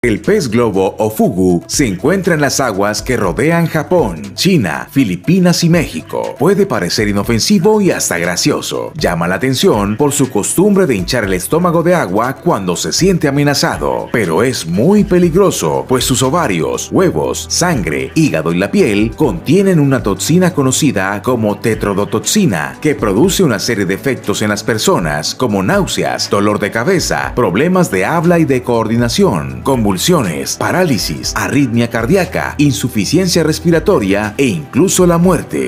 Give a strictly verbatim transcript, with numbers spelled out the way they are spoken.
El pez globo o fugu se encuentra en las aguas que rodean Japón, China, Filipinas y México. Puede parecer inofensivo y hasta gracioso. Llama la atención por su costumbre de hinchar el estómago de agua cuando se siente amenazado. Pero es muy peligroso, pues sus ovarios, huevos, sangre, hígado y la piel contienen una toxina conocida como tetrodotoxina, que produce una serie de efectos en las personas como náuseas, dolor de cabeza, problemas de habla y de coordinación, convulsiones, parálisis, arritmia cardíaca, insuficiencia respiratoria e incluso la muerte.